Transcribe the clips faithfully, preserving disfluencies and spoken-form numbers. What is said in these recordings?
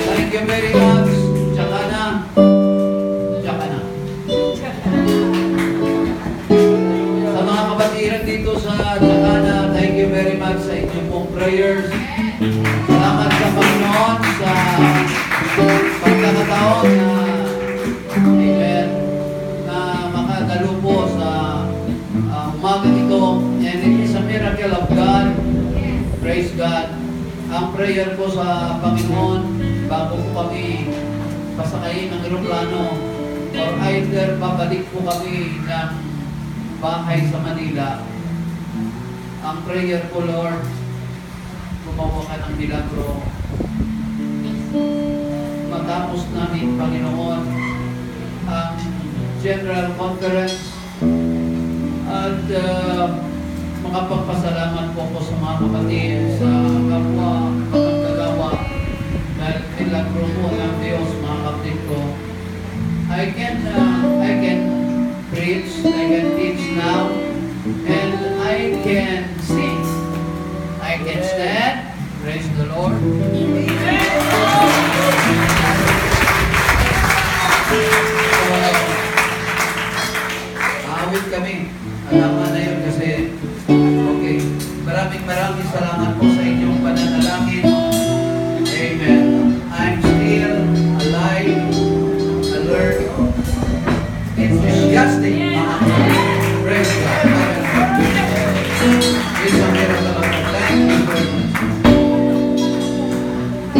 Thank you very much, Jacana. Jacana. Sa mga kabatiran dito sa Jacana, thank you very much sa inyong pong prayers. Salamat sa Panginoon sa pagkakataon na amen, na makadalo po sa uh, umaga ito. And it is a miracle of God. Praise God. Ang prayer ko sa Panginoon bago po kami pasakayin ng eroplano or either babalik po kami ng bahay sa Manila. Ang prayer ko, Lord, gumawa ka ng milagro. Matapos namin, Panginoon, ang General Conference at uh, makapagpasalamat po ko sa mga kapatid sa kapwa kapagdalawa dahil milagro po ng Diyos, mga kapatid ko. I can, uh, I can preach, I can teach now, and I can sing. I can stand. Praise the Lord. Awit kami. Alaman na yun kasi okay. Maraming maraming salamat po sa inyong pananalangin. Amen. I'm still alive, alert, enthusiastic. Praise God. It's a miracle of God. Thank you very much.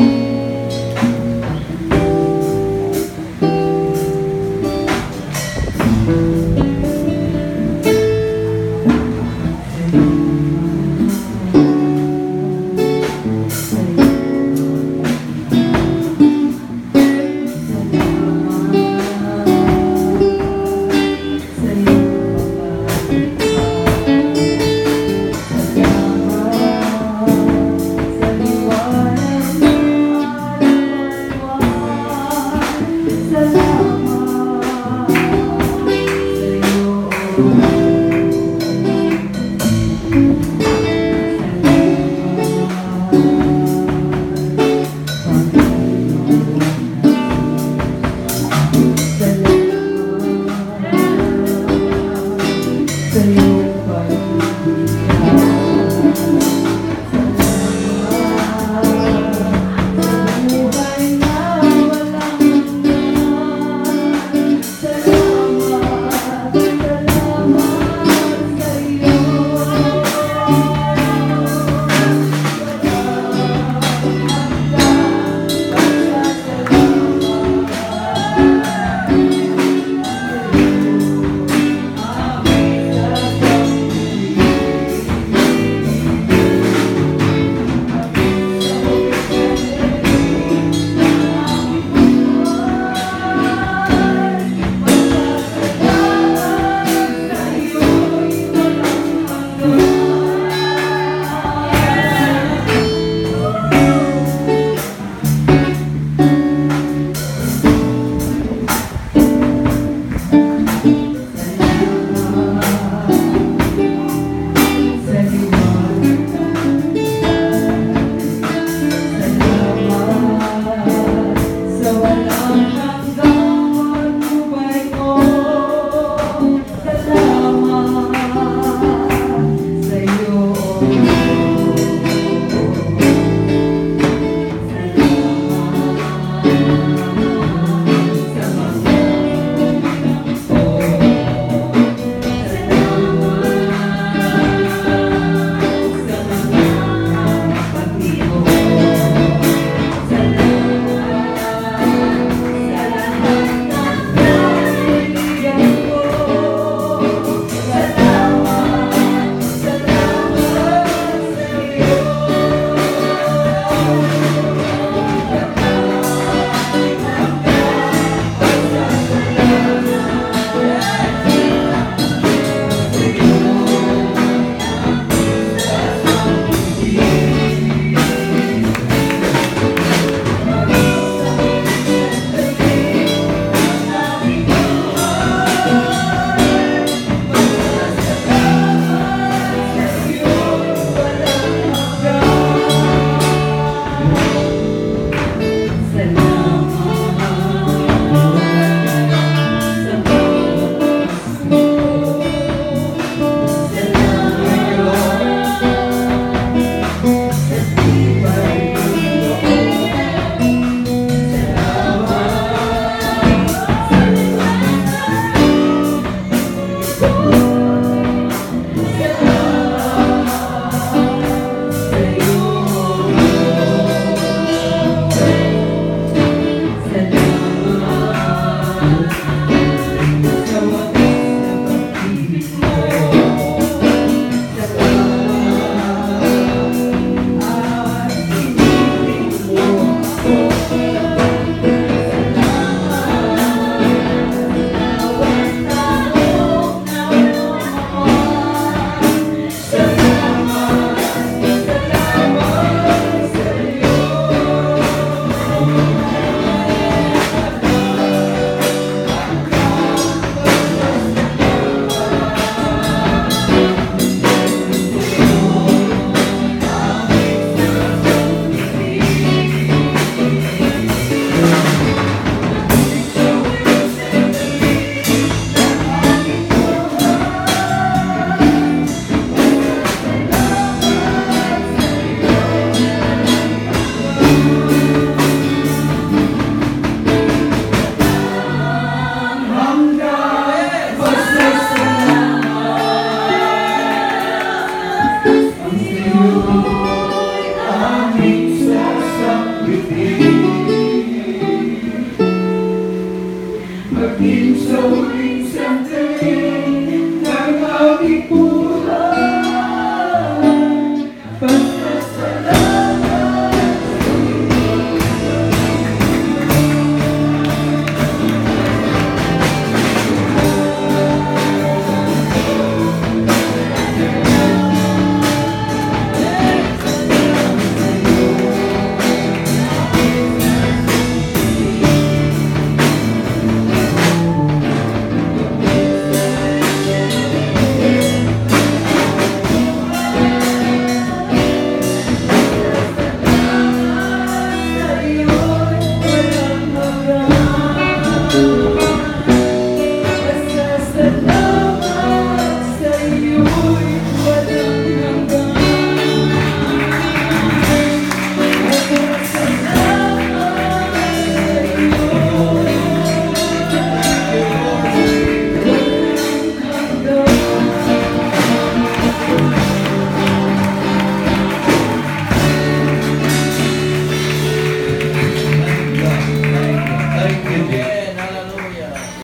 seems so